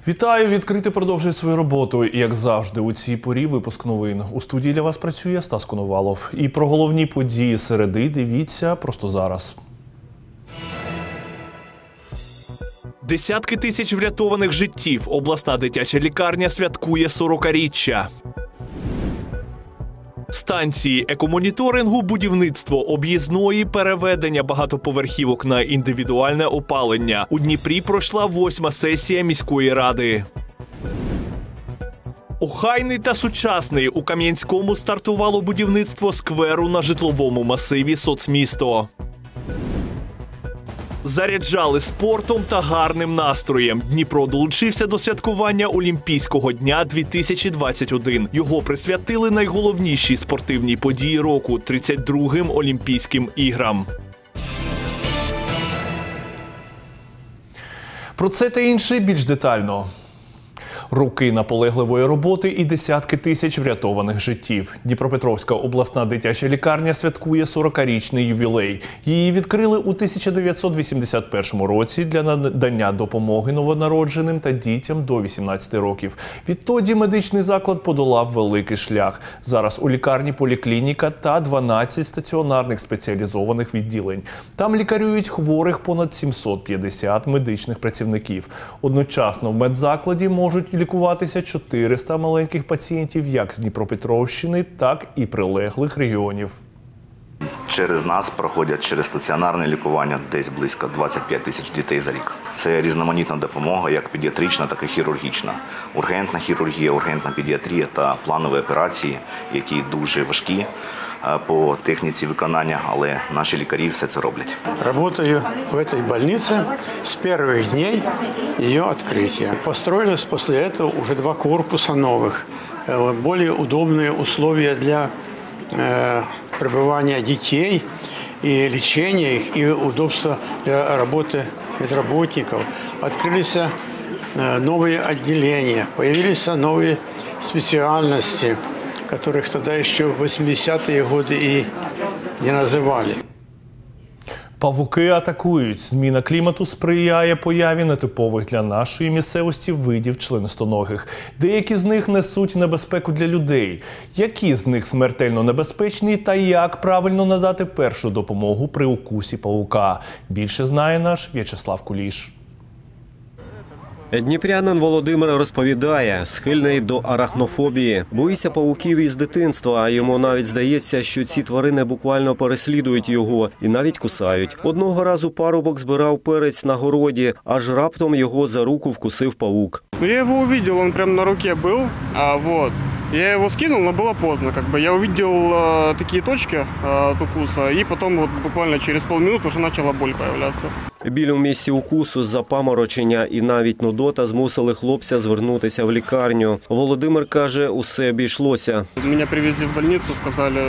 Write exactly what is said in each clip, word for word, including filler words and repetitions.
Вітаю! Відкрите продовжує свою роботу. І, як завжди, у цій порі випуск новин. У студії для вас працює Стас Коновалов. І про головні події середи дивіться просто зараз. Десятки тисяч врятованих життів. Обласна дитяча лікарня святкує сорокаріччя. Станції екомоніторингу, будівництво об'їзної, переведення багатоповерхівок на індивідуальне опалення. У Дніпрі пройшла восьма сесія міської ради. Охайний та сучасний. У Кам'янському стартувало будівництво скверу на житловому масиві «Соцмісто». Заряджали спортом та гарним настроєм. Дніпро долучився до святкування Олімпійського дня дві тисячі двадцять один. Його присвятили найголовнішій спортивній події року – тридцять другим Олімпійським іграм. Про це та інше більш детально. Роки наполегливої роботи і десятки тисяч врятованих життів. Дніпропетровська обласна дитяча лікарня святкує сорокарічний ювілей. Її відкрили у тисяча дев'ятсот вісімдесят першому році для надання допомоги новонародженим та дітям до вісімнадцяти років. Відтоді медичний заклад подолав великий шлях. Зараз у лікарні поліклініка та дванадцять стаціонарних спеціалізованих відділень. Там лікарюють хворих понад сімсот п'ятдесят медичних працівників. Одночасно в медзакладі можуть лікуватися чотириста маленьких пацієнтів як з Дніпропетровщини, так і прилеглих регіонів. Через нас проходять через стаціонарне лікування десь близько двадцять п'ять тисяч дітей за рік. Це різноманітна допомога, як педіатрична, так і хірургічна. Ургентна хірургія, ургентна педіатрія та планові операції, які дуже важкі по техніці виконання, але наші лікарі все це роблять. Работаю в цій больниці з перших днів її відкриття. Построилось після цього вже два корпуси нових, більш удобні умови для пребывания детей и лечения их, и удобства для работы медработников. Открылись новые отделения, появились новые специальности, которых тогда еще в восьмидесятые годы и не называли. Павуки атакують. Зміна клімату сприяє появі нетипових для нашої місцевості видів членистоногих. Деякі з них несуть небезпеку для людей. Які з них смертельно небезпечні та як правильно надати першу допомогу при укусі павука? Більше знає наш В'ячеслав Куліш. Дніпрянин Володимир розповідає, схильний до арахнофобії. Боїться павуків із дитинства, а йому навіть здається, що ці тварини буквально переслідують його і навіть кусають. Одного разу парубок збирав перець на городі, аж раптом його за руку вкусив павук. Я його побачив, він прямо на руці був, а вот. Я его скинул, но было поздно. Как бы я увидел э, такие точки э, от укуса, и потом вот буквально через полминуты уже начала боль появляться. Біль у місці укусу, запаморочення і навіть нудота змусили хлопця звернутися в лікарню. Володимир каже, усе обійшлося. Меня привезли в больницу, сказали,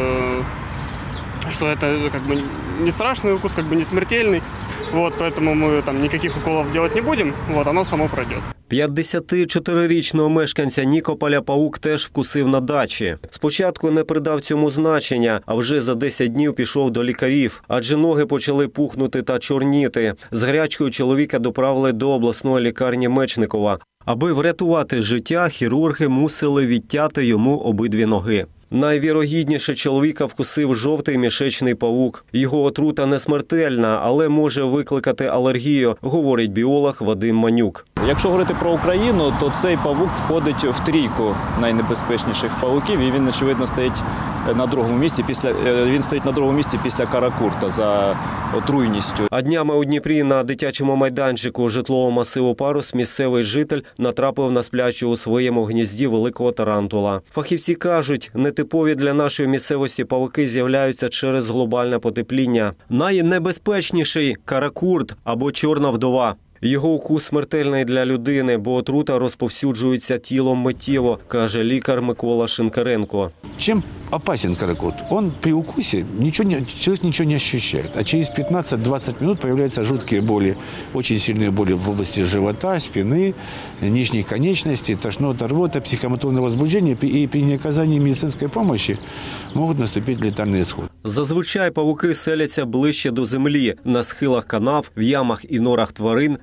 что это как бы не страшный укус, как бы не смертельный. Вот, поэтому мы там никаких уколов делать не будем, вот, оно само пройдет. п'ятдесятичотирирічного мешканця Нікополя павук теж вкусив на дачі. Спочатку не придав цьому значення, а вже за десять днів пішов до лікарів, адже ноги почали пухнути та чорніти. З гарячкою чоловіка доправили до обласної лікарні Мечникова. Аби врятувати життя, хірурги мусили відтяти йому обидві ноги. Найвірогідніше чоловіка вкусив жовтий мішечний павук. Його отрута не смертельна, але може викликати алергію, говорить біолог Вадим Манюк. Якщо говорити про Україну, то цей павук входить в трійку найнебезпечніших павуків, і він, очевидно, стоїть на другому місці після він стоїть на другому місці після каракурта за отруйністю. А днями у Дніпрі на дитячому майданчику житлового масиву Парус місцевий житель натрапив на сплячу у своєму гнізді великого тарантула. Фахівці кажуть, нетипові для нашої місцевості павуки з'являються через глобальне потепління. Найнебезпечніший – каракурт або чорна вдова. Його укус смертельний для людини, бо отрута розповсюджується тілом миттєво, каже лікар Микола Шинкаренко. Чим опасен каракурт? Он при укусе ничего не, человек ничего не ощущает, а через пятнадцать-двадцать минут появляются жуткие боли, очень сильные боли в области живота, спины, нижних конечностей, тошнота, рвота, психомоторное возбуждение, и при неоказании медицинской помощи могут наступить летальный исход. Зазвичай павуки селяться ближче до землі, на схилах канав, в ямах і норах тварин,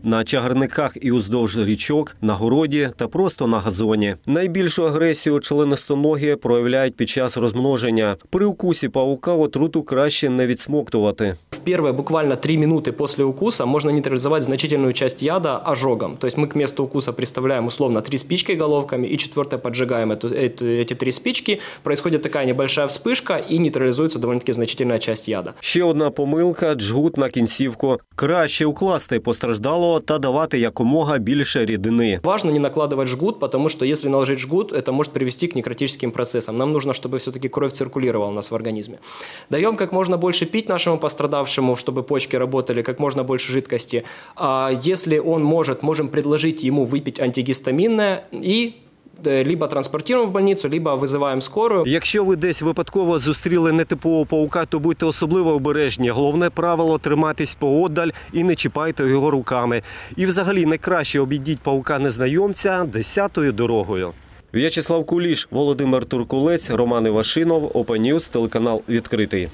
на чагарниках і уздовж річок, на городі та просто на газоні. Найбільшу агресію членистоногі проявляють під час розмноження. При укусі павука отруту краще не відсмоктувати. В первые буквально три минуты после укуса можно нейтрализовать значительную часть яда ожогом. То есть мы к месту укуса приставляем условно три спички головками и четвертое поджигаем эту, эту, эти три спички. Происходит такая небольшая вспышка и нейтрализуется довольно-таки значительная часть яда. Ще одна помилка – джгут на кінцівку. Краще укласти постраждалого та давати якомога більше рідини. Важно не накладывать жгут, потому что если наложить жгут, это может привести к некротическим процессам. Нам нужно, чтобы все-таки кровь циркулировала у нас в организме. Даем как можно больше пить нашему пострадавшему, чтобы почки работали, как можно больше жидкости. А если он может, можем предложить ему выпить антигистаминное и либо транспортуємо в больницю, либо визиваємо скорую. Якщо ви десь випадково зустріли нетипового павука, то будьте особливо обережні. Головне правило – триматись поодаль і не чіпайте його руками. І взагалі найкраще обійдіть павука-незнайомця десятою дорогою. В'ячеслав Куліш, Володимир Туркулець, Роман Івашинов, Open News, телеканал «Відкритий».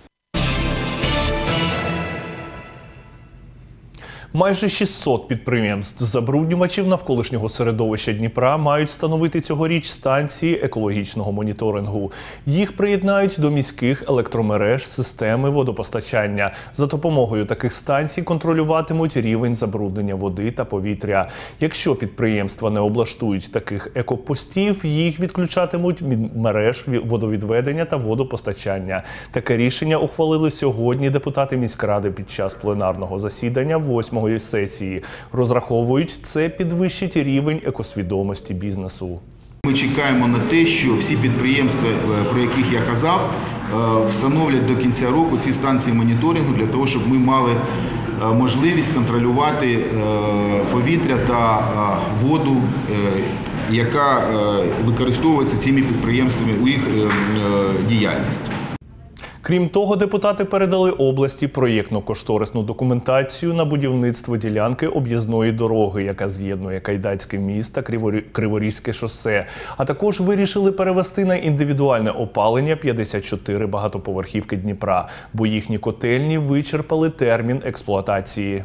Майже шістсот підприємств-забруднювачів навколишнього середовища Дніпра мають встановити цьогоріч станції екологічного моніторингу. Їх приєднають до міських електромереж системи водопостачання. За допомогою таких станцій контролюватимуть рівень забруднення води та повітря. Якщо підприємства не облаштують таких екопостів, їх відключатимуть від мереж водовідведення та водопостачання. Таке рішення ухвалили сьогодні депутати міськради під час пленарного засідання восьмого сесії. Розраховують, це підвищить рівень екосвідомості бізнесу. Ми чекаємо на те, що всі підприємства, про яких я казав, встановлять до кінця року ці станції моніторингу для того, щоб ми мали можливість контролювати повітря та воду, яка використовується цими підприємствами у їх діяльності. Крім того, депутати передали області проєктно-кошторисну документацію на будівництво ділянки об'їзної дороги, яка з'єднує Кайдацьке міст та Криворізьке шосе, а також вирішили перевести на індивідуальне опалення п'ятдесят чотири багатоповерхівки Дніпра, бо їхні котельні вичерпали термін експлуатації.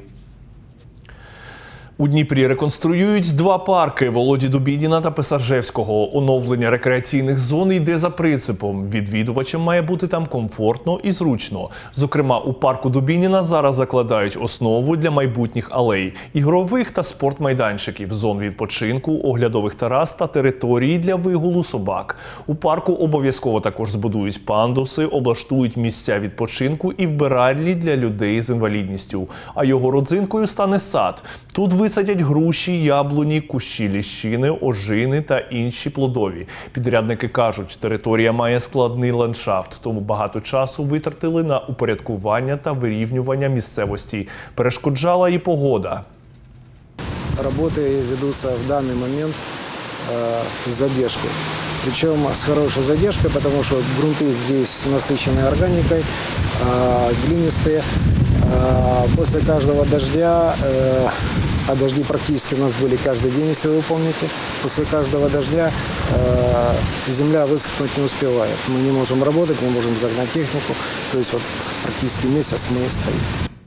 У Дніпрі реконструюють два парки – Володі Дубініна та Писаржевського. Оновлення рекреаційних зон йде за принципом – відвідувачам має бути там комфортно і зручно. Зокрема, у парку Дубініна зараз закладають основу для майбутніх алей, ігрових та спортмайданчиків, зон відпочинку, оглядових терас та території для вигулу собак. У парку обов'язково також збудують пандуси, облаштують місця відпочинку і вбиральні для людей з інвалідністю. А його родзинкою стане сад. Тут висадять груші, яблуні, кущі ліщини, ожини та інші плодові. Підрядники кажуть, територія має складний ландшафт, тому багато часу витратили на упорядкування та вирівнювання місцевості. Перешкоджала і погода. Роботи ведуться в даний момент з задержкою. Причем с хорошей задержкой, потому что грунты здесь насыщены органикой, глинистые. После каждого дождя, а дожди практически у нас были каждый день, если вы помните, после каждого дождя земля высохнуть не успевает. Мы не можем работать, не можем загнать технику, то есть вот практически месяц мы стоим.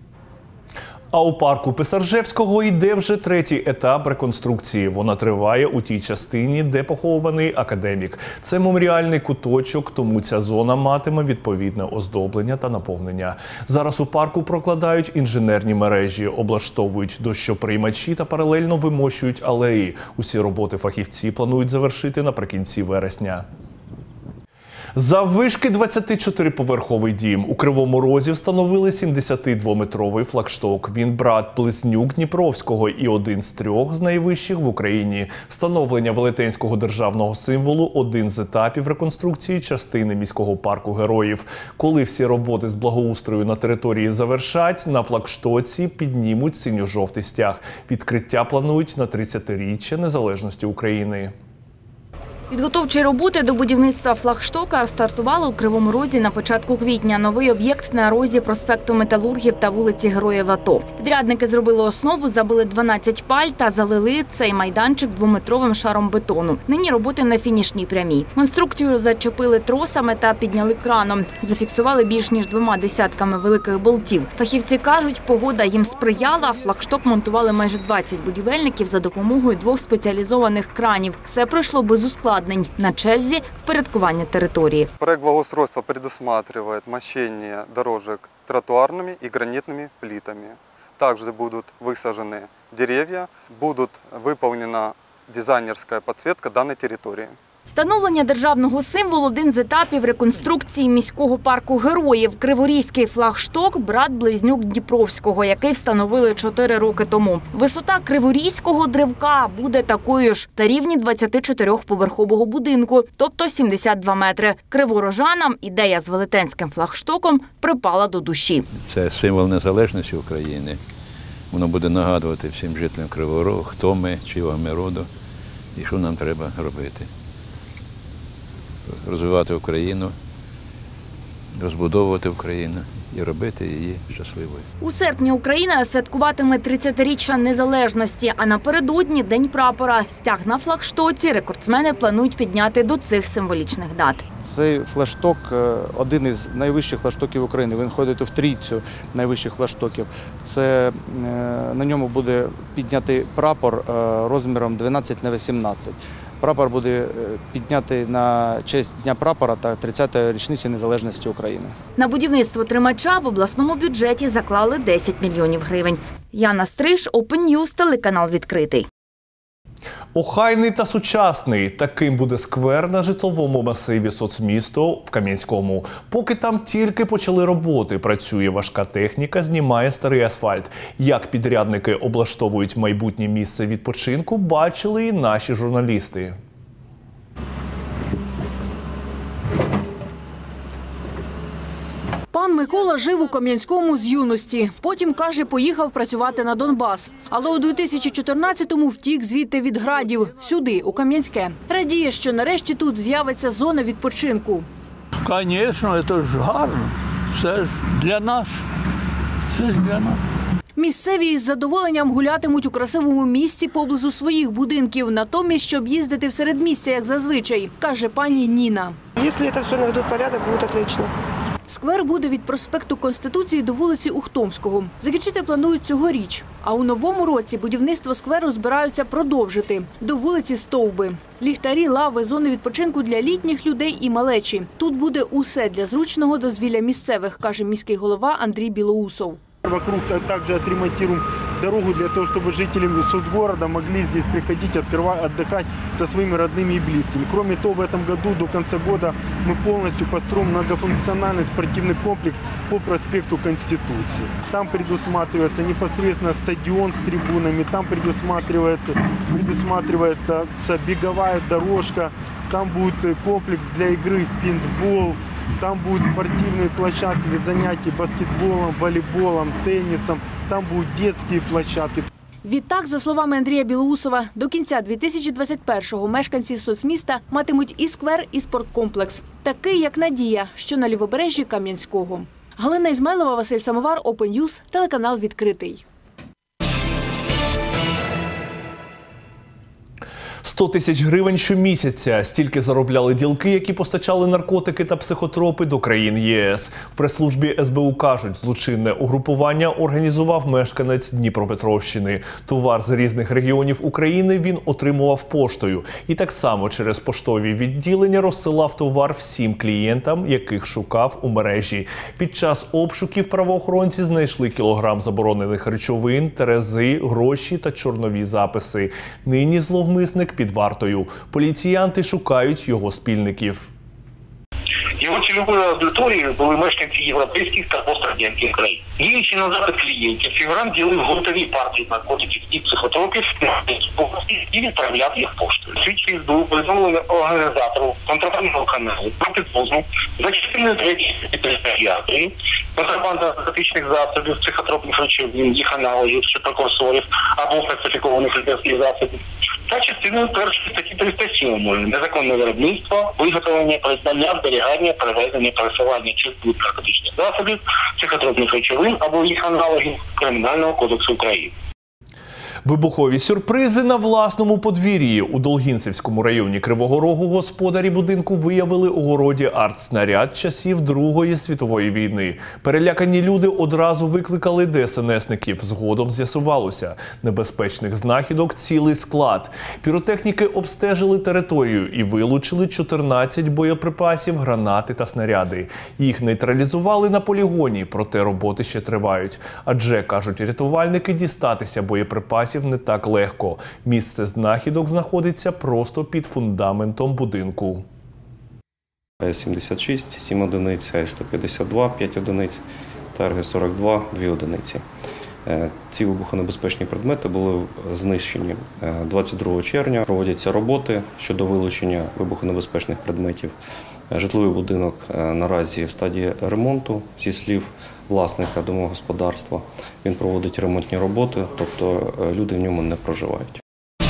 А у парку Писаржевського йде вже третій етап реконструкції. Вона триває у тій частині, де похований академік. Це меморіальний куточок, тому ця зона матиме відповідне оздоблення та наповнення. Зараз у парку прокладають інженерні мережі, облаштовують дощоприймачі та паралельно вимощують алеї. Усі роботи фахівці планують завершити наприкінці вересня. Заввишки двадцятичотириповерховий дім. У Кривому Розі встановили сімдесятидвометровий флагшток. Він брат-близнюк Дніпровського і один з трьох з найвищих в Україні. Встановлення велетенського державного символу – один з етапів реконструкції частини міського парку героїв. Коли всі роботи з благоустрою на території завершать, на флагштоці піднімуть синьо-жовтий стяг. Відкриття планують на тридцятиріччя незалежності України. Підготовчі роботи до будівництва флагштока стартували у Кривому Розі на початку квітня. Новий об'єкт на розі проспекту Металургів та вулиці Героїв АТО. Підрядники зробили основу, забили дванадцять паль та залили цей майданчик двометровим шаром бетону. Нині роботи на фінішній прямій. Конструкцію зачепили тросами та підняли краном. Зафіксували більш ніж двома десятками великих болтів. Фахівці кажуть, погода їм сприяла. Флагшток монтували майже двадцять будівельників за допомогою двох спеціалізованих кранів. Все пройшло без ускладнень. На черзі впорядкування території. Проект благоустройства предусматривает мощение дорожек тротуарными и гранитными плитами. Также будут высажены деревья, будут выполнена дизайнерская подсветка данной территории. Встановлення державного символу – один з етапів реконструкції міського парку героїв. Криворізький флагшток – брат-близнюк Дніпровського, який встановили чотири роки тому. Висота Криворізького древка буде такою ж на рівні двадцятичотирьохповерхового будинку, тобто сімдесят два метри. Криворожанам ідея з велетенським флагштоком припала до душі. Це символ незалежності України. Воно буде нагадувати всім жителям Кривого Рогу, хто ми, чого ми роду і що нам треба робити. Розвивати Україну, розбудовувати Україну і робити її щасливою. У серпні Україна святкуватиме тридцятиріччя незалежності, а напередодні – День прапора. Стяг на флагштоці рекордсмени планують підняти до цих символічних дат. Цей флагшток – один із найвищих флагштоків України. Він входить в трійцю найвищих флагштоків. Це, на ньому буде піднятий прапор розміром дванадцять на вісімнадцять. Прапор буде піднятий на честь Дня прапора та тридцятої річниці незалежності України. На будівництво тримача в обласному бюджеті заклали десять мільйонів гривень. Яна Стриж, Open News, телеканал «Відкритий». Охайний та сучасний – таким буде сквер на житловому масиві соцмісто в Кам'янському. Поки там тільки почали роботи, працює важка техніка, знімає старий асфальт. Як підрядники облаштовують майбутнє місце відпочинку, бачили і наші журналісти. Пан Микола жив у Кам'янському з юності. Потім, каже, поїхав працювати на Донбас. Але у дві тисячі чотирнадцятому втік звідти від градів. Сюди, у Кам'янське. Радіє, що нарешті тут з'явиться зона відпочинку. Звісно, це ж гарно. Це ж для нас. Це ж для нас. Місцеві із задоволенням гулятимуть у красивому місці поблизу своїх будинків, натомість, щоб їздити в середмістя, як зазвичай, каже пані Ніна. Якщо це все наведуть порядок, буде отлично. Сквер буде від проспекту Конституції до вулиці Ухтомського. Закінчити планують цьогоріч. А у новому році будівництво скверу збираються продовжити до вулиці Стовби. Ліхтарі, лави, зони відпочинку для літніх людей і малечі. Тут буде усе для зручного дозвілля місцевих, каже міський голова Андрій Білоусов. Вокруг также отремонтируем дорогу для того, чтобы жители соцгорода могли здесь приходить, открывать, отдыхать со своими родными и близкими. Кроме того, в этом году до конца года мы полностью построим многофункциональный спортивный комплекс по проспекту Конституции. Там предусматривается непосредственно стадион с трибунами, там предусматривает, предусматривается беговая дорожка, там будет комплекс для игры в пейнтбол. Там будут спортивные площадки для занятий баскетболом, волейболом, теннисом. Там будут детские площадки. Відтак, за словами Андрія Білоусова, до кінця дві тисячі двадцять першого мешканці соцміста матимуть і сквер, і спорткомплекс. Такий, як Надія, що на лівобережжі Кам'янського. Галина Ізмайлова, Василь Самовар, Open News, телеканал «Відкритий». сто тисяч гривень щомісяця. Стільки заробляли ділки, які постачали наркотики та психотропи до країн ЄС. В прес-службі ес бе у кажуть, злочинне угрупування організував мешканець Дніпропетровщини. Товар з різних регіонів України він отримував поштою. І так само через поштові відділення розсилав товар всім клієнтам, яких шукав у мережі. Під час обшуків правоохоронці знайшли кілограм заборонених речовин, терези, гроші та чорнові записи. Нині зловмисник під вартою. Поліціянти шукають його спільників. Його цільовою аудиторією були мешканці європейських та пострадянських країн. Діючи на запит клієнтів, фігурант ділив гуртові партії наркотиків і психотропів і відправляв їх поштою. Слідчі ес бе у повідомили організатору контрабандного каналу про підозру за частиною третьої психіатрії, контрабанда наркотичних засобів, психотропних речовин, їх аналогів чи прекурсорів або фальсифікованих лікарських засобів, та частиною першої статті триста сьомої незаконне виробництво, виготовлення, придбання, зберігання, перевезення, пересування чи збут наркотичних засобів, психотропних речовин або їх аналогів Кримінального кодексу України. Вибухові сюрпризи на власному подвір'ї. У Долгінцевському районі Кривого Рогу господарі будинку виявили у городі артснаряд часів Другої світової війни. Перелякані люди одразу викликали де ес ен есників. Згодом з'ясувалося – небезпечних знахідок цілий склад. Піротехніки обстежили територію і вилучили чотирнадцять боєприпасів, гранати та снаряди. Їх нейтралізували на полігоні, проте роботи ще тривають. Адже, кажуть рятувальники, дістатися боєприпасів не так легко. Місце знахідок знаходиться просто під фундаментом будинку. сімдесят шість, сім одиниць, сто п'ятдесят два, п'ять одиниць, та ер ге сорок два, дві одиниці. Ці вибухонебезпечні предмети були знищені двадцять другого червня. Проводяться роботи щодо вилучення вибухонебезпечних предметів. Житловий будинок наразі в стадії ремонту, зі слів власника домогосподарства. Він проводить ремонтні роботи, тобто люди в ньому не проживають.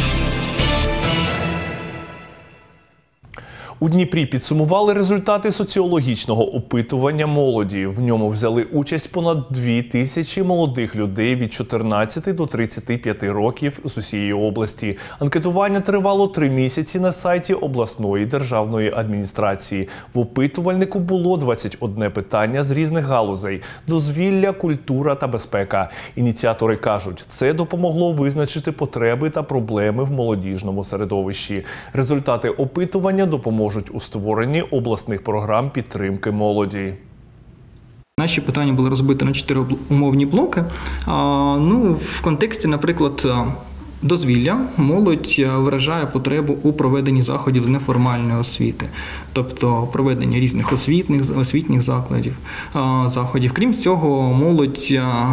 У Дніпрі підсумували результати соціологічного опитування молоді. В ньому взяли участь понад дві тисячі молодих людей від чотирнадцяти до тридцяти п'яти років з усієї області. Анкетування тривало три місяці на сайті обласної державної адміністрації. В опитувальнику було двадцять одне питання з різних галузей – дозвілля, культура та безпека. Ініціатори кажуть, це допомогло визначити потреби та проблеми в молодіжному середовищі. Результати опитування допоможуть у створенні обласних програм підтримки молоді. Наші питання були розбиті на чотири умовні блоки. Ну, в контексті, наприклад, дозвілля молодь виражає потребу у проведенні заходів з неформальної освіти, тобто проведення різних освітніх, освітніх закладів, заходів. Крім цього, молодь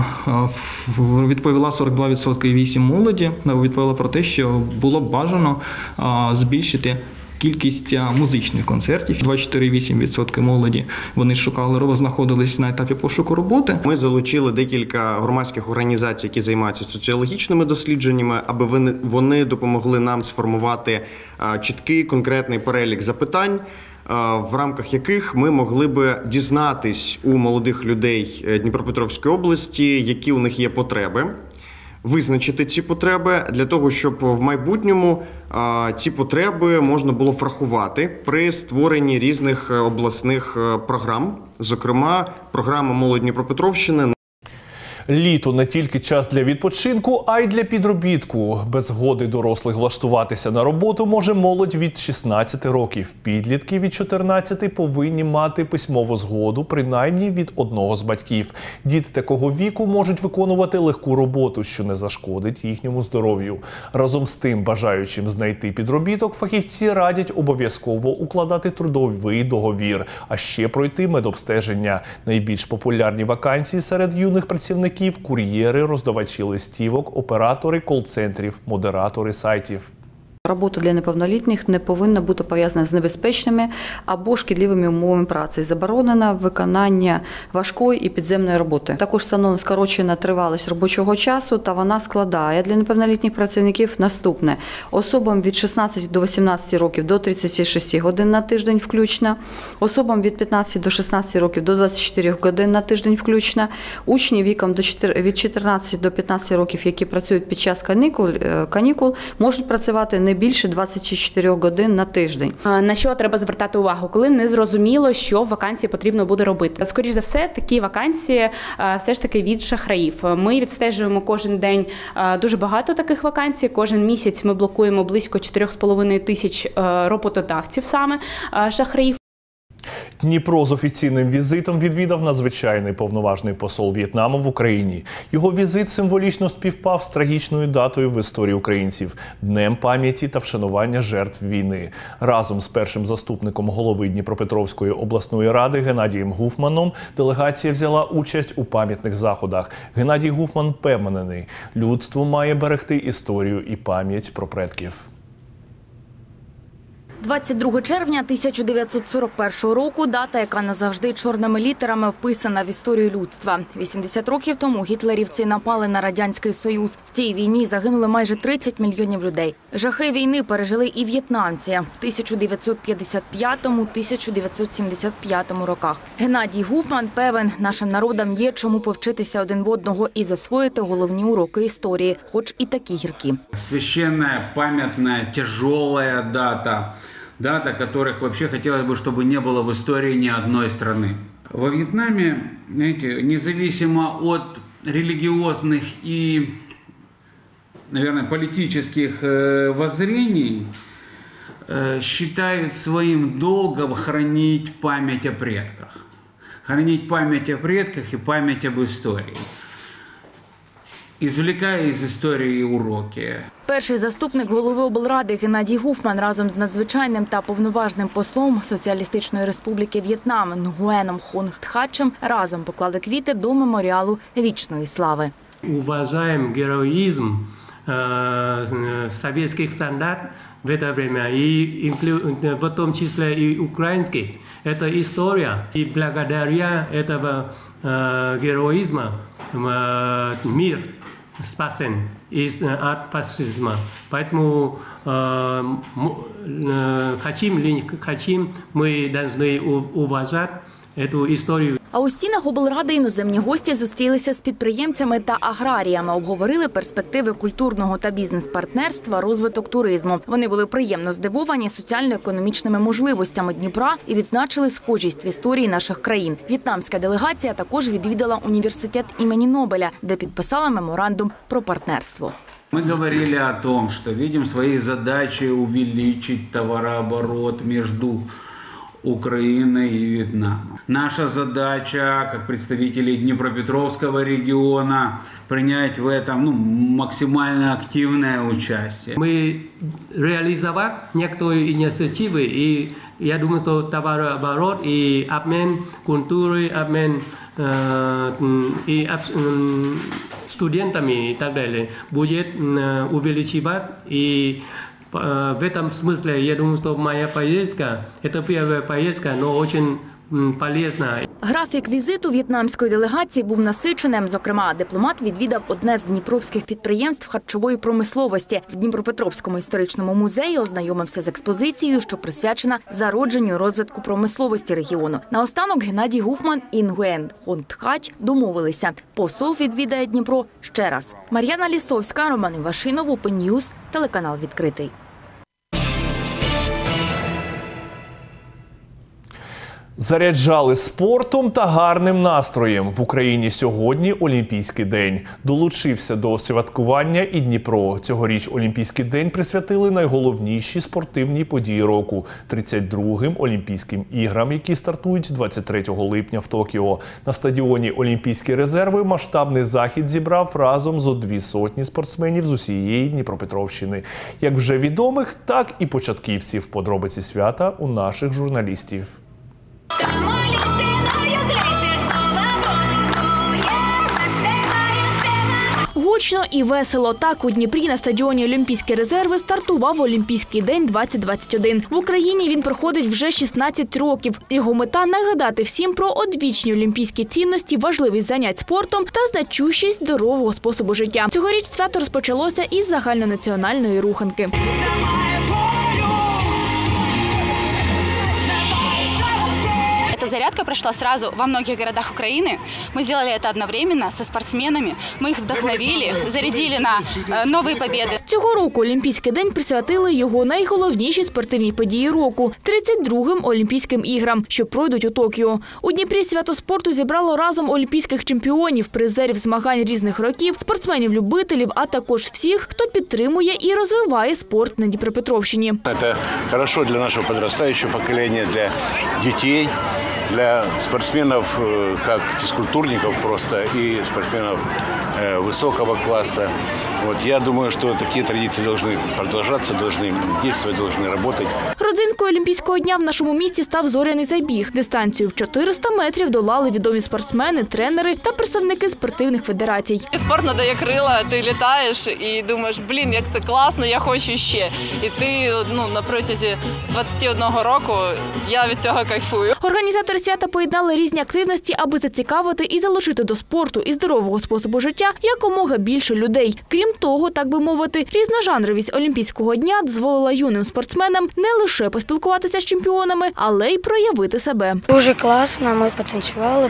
відповіла сорок два відсотки і вісім відсотків молоді, відповіла про те, що було б бажано збільшити кількість музичних концертів. двадцять чотири цілих вісім десятих відсотка молоді вони шукали, знаходились на етапі пошуку роботи. Ми залучили декілька громадських організацій, які займаються соціологічними дослідженнями, аби вони допомогли нам сформувати чіткий, конкретний перелік запитань, в рамках яких ми могли би дізнатись у молодих людей Дніпропетровської області, які у них є потреби, визначити ці потреби для того, щоб в майбутньому ці потреби можна було врахувати при створенні різних обласних програм, зокрема програми «Молодь Дніпропетровщини». Літо не тільки час для відпочинку, а й для підробітку. Без згоди дорослих влаштуватися на роботу може молодь від шістнадцяти років. Підлітки від чотирнадцяти повинні мати письмову згоду, принаймні від одного з батьків. Діти такого віку можуть виконувати легку роботу, що не зашкодить їхньому здоров'ю. Разом з тим, бажаючим знайти підробіток, фахівці радять обов'язково укладати трудовий договір, а ще пройти медобстеження. Найбільш популярні вакансії серед юних працівників – кур'єри, роздавачі листівок, оператори кол-центрів, модератори сайтів. Робота для неповнолітніх не повинна бути пов'язана з небезпечними або шкідливими умовами праці. Заборонено виконання важкої і підземної роботи. Також встановлена скорочена тривалість робочого часу, та вона складає для неповнолітніх працівників наступне. Особам від шістнадцяти до вісімнадцяти років до тридцяти шести годин на тиждень включно, особам від п'ятнадцяти до шістнадцяти років до двадцяти чотирьох годин на тиждень включно, учні віком від чотирнадцяти до п'ятнадцяти років, які працюють під час канікул, канікул можуть працювати не більше двадцяти чотирьох годин на тиждень. На що треба звертати увагу, коли не зрозуміло, що в вакансії потрібно буде робити? Скоріше за все, такі вакансії все ж таки від шахраїв. Ми відстежуємо кожен день дуже багато таких вакансій. Кожен місяць ми блокуємо близько чотирьох з половиною тисяч роботодавців саме шахраїв. Дніпро з офіційним візитом відвідав надзвичайний повноважний посол В'єтнаму в Україні. Його візит символічно співпав з трагічною датою в історії українців – Днем пам'яті та вшанування жертв війни. Разом з першим заступником голови Дніпропетровської обласної ради Геннадієм Гуфманом делегація взяла участь у пам'ятних заходах. Геннадій Гуфман впевнений – людство має берегти історію і пам'ять про предків. двадцять другого червня тисяча дев'ятсот сорок першого року – дата, яка назавжди чорними літерами вписана в історію людства. вісімдесят років тому гітлерівці напали на Радянський Союз. В цій війні загинули майже тридцять мільйонів людей. Жахи війни пережили і в'єтнамці в тисяча дев'ятсот п'ятдесят п'ятому - тисяча дев'ятсот сімдесят п'ятому роках. Геннадій Гуфман певен, нашим народам є чому повчитися один в одного і засвоїти головні уроки історії, хоч і такі гіркі. Священная, памятная, тяжелая дата. Дата, которых вообще хотелось бы, чтобы не было в истории ни одной страны. Во Вьетнаме, знаете, независимо от религиозных и, наверное, политических воззрений, считают своим долгом хранить память о предках. Хранить память о предках и память об истории. Извлекая із історії уроки. Перший заступник голови облради Геннадій Гуфман разом з надзвичайним та повноважним послом Соціалістичної Республіки В'єтнам Нгуеном Хонг Тхачем разом поклали квіти до меморіалу вічної слави. Уважаем героизм э, советских солдат в это время, и в том числе и украинских. Это история. И благодаря этого э, героизма э, мир спасен из, от фашизма. Поэтому э, э, хотим ли не хотим, мы должны уважать эту историю. А у стінах облради іноземні гості зустрілися з підприємцями та аграріями, обговорили перспективи культурного та бізнес-партнерства, розвиток туризму. Вони були приємно здивовані соціально-економічними можливостями Дніпра і відзначили схожість в історії наших країн. В'єтнамська делегація також відвідала університет імені Нобеля, де підписала меморандум про партнерство. Мы говорили о том, что видим своей задачей увеличить товарооборот между Украины и Вьетнама. Наша задача, как представителей Днепропетровского региона, принять в этом ну, максимально активное участие. Мы реализовали некоторые инициативы, и я думаю, что товарооборот и обмен культурой, обмен э, и э, студентами и так далее будет э, увеличивать. И в этом смысле, я думаю, что моя поездка, это первая поездка, но очень полезна. Графік візиту в'єтнамської делегації був насиченим. Зокрема, дипломат відвідав одне з дніпровських підприємств харчової промисловості. В Дніпропетровському історичному музеї ознайомився з експозицією, що присвячена зародженню і розвитку промисловості регіону. Наостанок Геннадій Гуфман і Нгуен Хонг Тхач домовилися. Посол відвідає Дніпро ще раз. Мар'яна Лісовська, Роман Івашинов, Open News, телеканал «Відкритий». Заряджали спортом та гарним настроєм. В Україні сьогодні Олімпійський день. Долучився до святкування і Дніпро. Цьогоріч Олімпійський день присвятили найголовніші спортивні події року – тридцять другим Олімпійським іграм, які стартують двадцять третього липня в Токіо. На стадіоні Олімпійські резерви масштабний захід зібрав разом зо дві сотні спортсменів з усієї Дніпропетровщини. Як вже відомих, так і початківців. Подробиці свята у наших журналістів. Гучно і весело. Так у Дніпрі на стадіоні Олімпійські резерви стартував Олімпійський день двадцять двадцять один. В Україні він проходить вже шістнадцять років. Його мета – нагадати всім про одвічні олімпійські цінності, важливість занять спортом та значущість здорового способу життя. Цьогоріч свято розпочалося із загальнонаціональної руханки. Эта зарядка прошла сразу во многих городах Украины. Мы сделали это одновременно со спортсменами. Мы их вдохновили, зарядили на нові победи. Цього року Олімпійський день присвятили його найголовнішій спортивній події року – тридцять другим Олімпійським іграм, що пройдуть у Токіо. У Дніпрі свято спорту зібрало разом олімпійських чемпіонів, призерів змагань різних років, спортсменів-любителів, а також всіх, хто підтримує і розвиває спорт на Дніпропетровщині. Це хорошо для нашого підростаючого покоління, для дітей, для спортсменов, как физкультурников просто, и спортсменов высокого класса. Вот, я думаю, что такие традиции должны продолжаться, должны действовать, должны работать. Родзинкою Олімпійського дня в нашому місті став зоряний забіг. Дистанцію в чотириста метрів долали відомі спортсмени, тренери та представники спортивних федерацій. Спорт надає крила, ти літаєш і думаєш, блін, як це класно, я хочу ще. І ти ну, на протязі двадцяти одного року я від цього кайфую. Організатори свята поєднали різні активності, аби зацікавити і залучити до спорту і здорового способу життя якомога більше людей. Крім того, так би мовити, різножанровість Олімпійського дня дозволила юним спортсменам не лише поспілкуватися з чемпіонами, але й проявити себе. Дуже класно, ми потанцювали,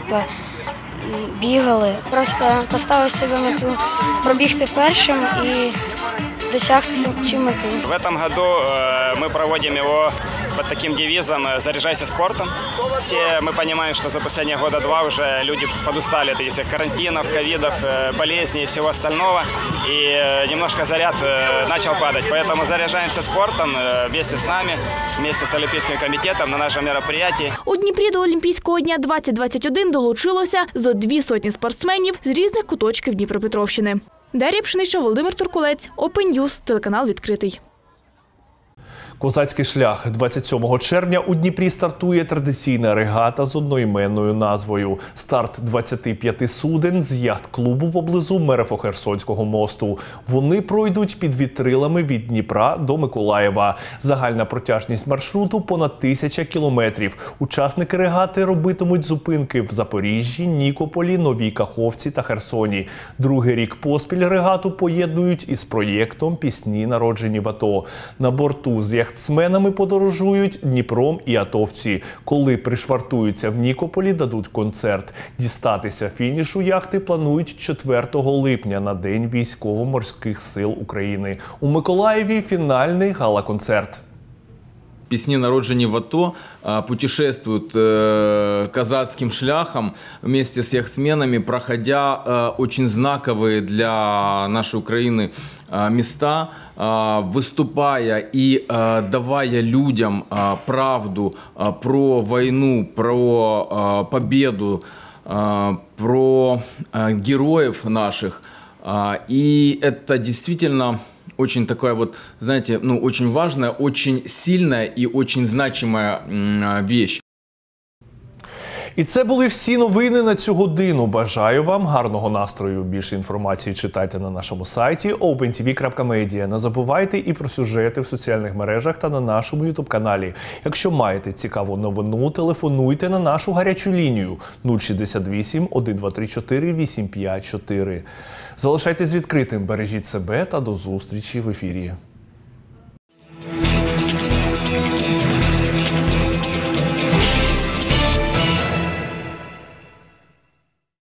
бігали. Просто поставив себе мету пробігти першим і досяг цю мету. В этом году мы проводим его под таким девизом «Заряжайся спортом». Все мы понимаем, что за последние года два уже люди подустали от этих всех карантинов, ковидов, болезней и всего остального. И немножко заряд начал падать. Поэтому заряжаемся спортом вместе с нами, вместе с Олимпийским комитетом на нашем мероприятии. У Дніпрі до Олімпійського дня двадцять двадцять один долучилося зо дві сотні спортсменів з різних куточків Дніпропетровщини. Дар'я Пшенична, Володимир Туркулець, Open News, телеканал «Відкритий». Козацький шлях. двадцять сьомого червня у Дніпрі стартує традиційна регата з одноіменною назвою. Старт двадцяти п'яти суден з яхт-клубу поблизу Мерефо-Херсонського мосту. Вони пройдуть під вітрилами від Дніпра до Миколаєва. Загальна протяжність маршруту – понад тисяча кілометрів. Учасники регати робитимуть зупинки в Запоріжжі, Нікополі, Новій Каховці та Херсоні. Другий рік поспіль регату поєднують із проєктом «Пісні, народжені в АТО». На борту з яхтсменами подорожують Дніпром і атовці. Коли пришвартуються в Нікополі, дадуть концерт. Дістатися фінішу яхти планують четвертого липня на День військово-морських сил України. У Миколаєві фінальний гала-концерт. Песни, народжені в АТО, путешествуют э, казацким шляхом вместе с яхтсменами, проходя э, очень знаковые для нашей Украины э, места, э, выступая и э, давая людям э, правду э, про войну, про э, победу, э, про э, героев наших. Э, и это действительно... Очень такая вот, знаете, ну, очень важная, очень сильная и очень значимая вещь. І це були всі новини на цю годину. Бажаю вам гарного настрою. Більше інформації читайте на нашому сайті опен ті ві крапка медіа. Не забувайте і про сюжети в соціальних мережах та на нашому ютуб-каналі. Якщо маєте цікаву новину, телефонуйте на нашу гарячу лінію нуль шістдесят вісім, один два три чотири, вісім п'ять чотири. Залишайтесь відкритим, бережіть себе та до зустрічі в ефірі.